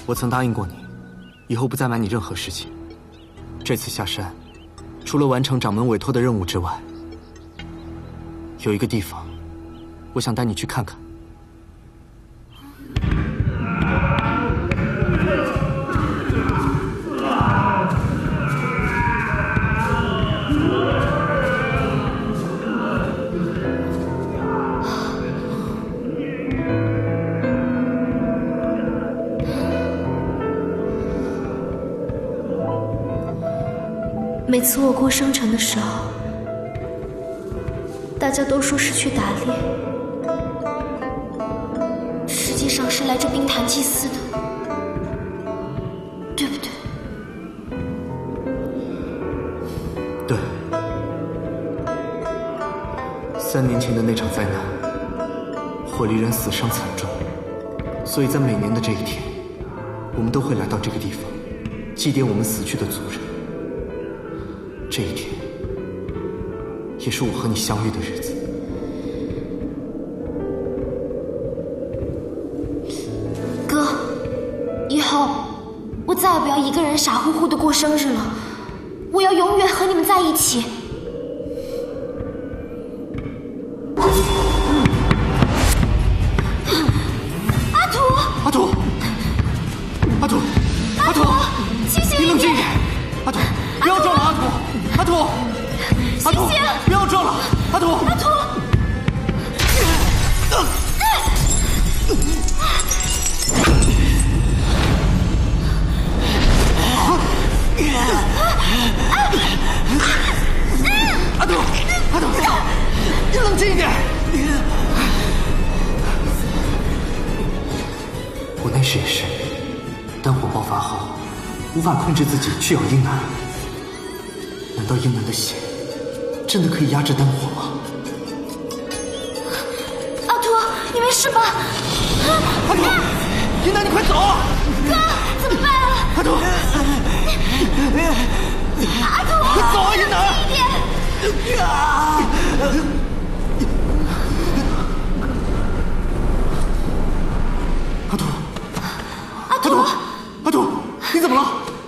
我曾答应过你，以后不再瞒你任何事情。这次下山，除了完成掌门委托的任务之外，有一个地方，我想带你去看看。 每次我过商城的时候，大家都说是去打猎，实际上是来这冰潭祭祀的，对不对？ 对。3年前的那场灾难，火力人死伤惨重，所以在每年的这一天，我们都会来到这个地方，祭奠我们死去的族人。 这一天，也是我和你相遇的日子。 哥，以后我再也不要一个人傻乎乎的过生日了，我要永远和你们在一起。阿土， 阿土，阿土，阿土， 清醒一点！ 你冷静一点，阿土，不要撞了，阿土。 阿土，阿土，不要撞了，阿土，阿土，阿土，阿土，你冷静一点。我那时也是，丹火爆发后，无法控制自己去咬婴儿。 难道婴儿的血真的可以压制丹火吗？ 阿土，你没事吧？ 阿土，婴儿，你快走！ 哥，怎么办啊？ 阿土， 阿土， 快走啊，婴儿！ 一点。 阿土， 阿土， 阿土，你怎么了？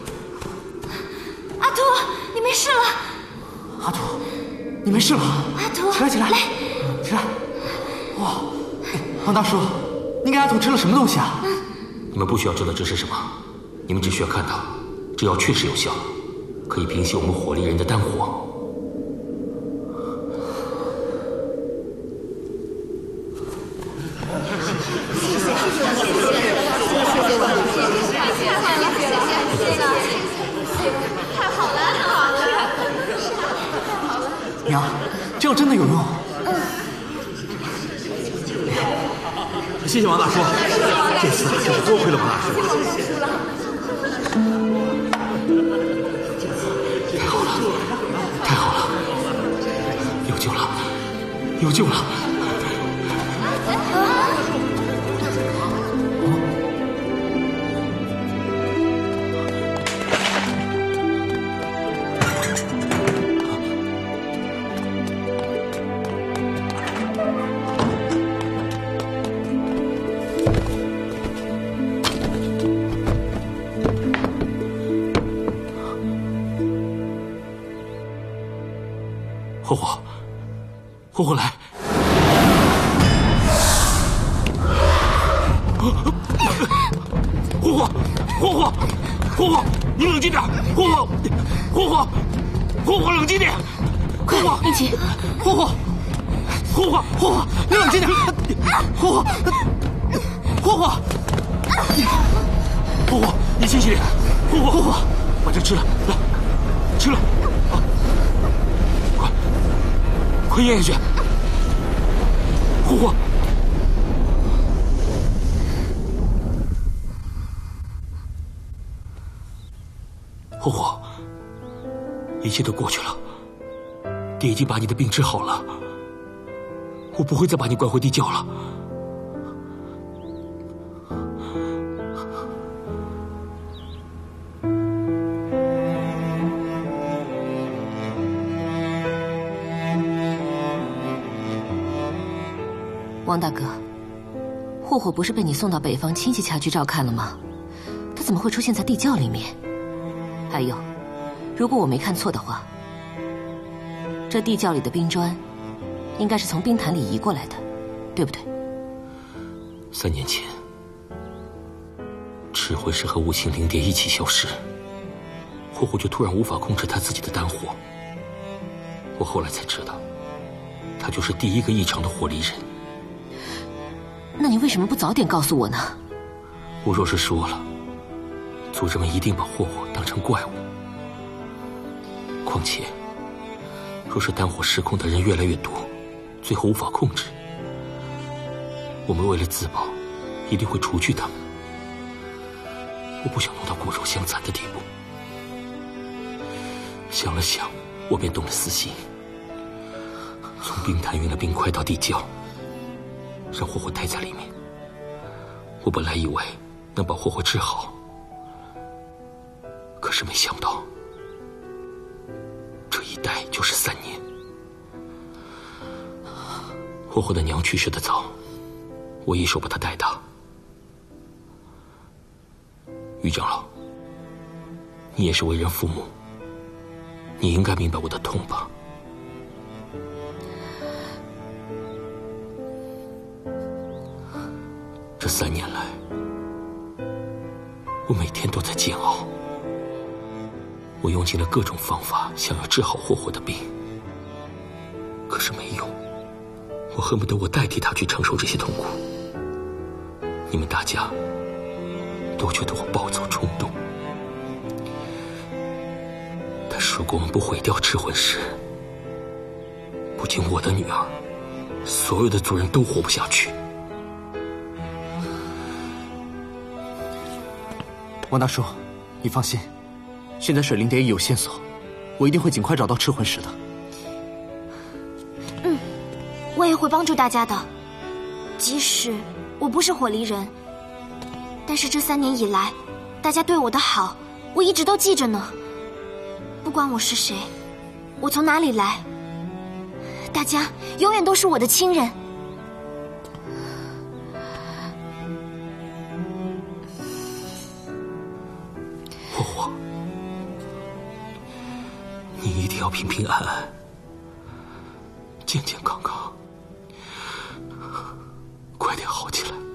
阿土，你没事了。 阿土，你没事了。 阿土， 起来，起来， 来， 起来。哇，王大叔，你给阿土吃了什么东西啊？ 你们不需要知道这是什么，你们只需要看到，这药确实有效，可以平息我们火力人的丹火。 娘，这药真的有用。 谢谢王大叔，这次真是多亏了王大叔。 太好了，太好了，有救了，有救了！火火，火火来！火火，火火，火火，你冷静点！火火，火火，火火，冷静点！火火， 一起， 火火，火火，火火，你冷静点！火火，火火， 火火，你清醒点！火火，火火，把这吃了，来，吃了，啊，快咽下去！火火，火火，一切都过去了，爹已经把你的病治好了，我不会再把你拐回地窖了。 王大哥，霍霍不是被你送到北方亲戚家去照看了吗？ 怎么会出现在地窖里面？还有，如果我没看错的话，这地窖里的冰砖应该是从冰潭里移过来的，对不对 ？3年前，赤魂石和五行灵蝶一起消失，火火就突然无法控制他自己的丹火。我后来才知道，他就是第一个异常的火力人。 那你为什么不早点告诉我呢？ 我若是说了，族人们一定把火火当成怪物。况且，若是丹火失控的人越来越多，最后无法控制，我们为了自保，一定会除去他们。我不想弄到骨肉相残的地步。想了想，我便动了私心，从冰潭运了冰块到地窖，让火火待在里面。我本来以为能把火火治好，可是没想到，这一待就是3年。火火的娘去世的早，我一手把她带大。于长老，你也是为人父母，你应该明白我的痛吧？这3年来，我每天都在煎熬。我用尽了各种方法，想要治好火火的病，可是没用。我恨不得我代替他去承受这些痛苦。你们大家都觉得我暴躁冲动，但是如果我们不毁掉赤魂石，不仅我的女儿，所有的族人都活不下去。 王大叔，你放心，现在水灵蝶已有线索，我一定会尽快找到赤魂石的。 我也会帮助大家的。即使我不是火离人，但是这3年以来，大家对我的好，我一直都记着呢。不管我是谁，我从哪里来，大家永远都是我的亲人。 火火，你一定要平平安安，健健康康，快点好起来。